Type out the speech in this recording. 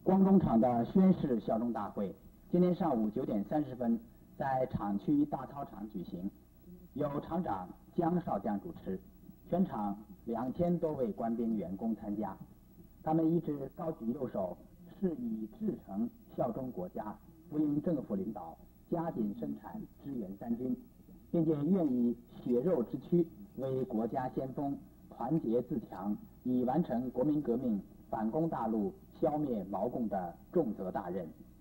光工厂的宣誓效忠大会今天上午9点30分在厂区大操场举行，由厂长姜少将主持，全场2000多位官兵员工参加。他们一致高举右手，誓以至诚效忠国家，服膺政府领导，加紧生产，支援三军，并且愿以血肉之躯为国家先锋，团结自强，以完成国民革命、反攻大陆、消灭毛共的重责大任。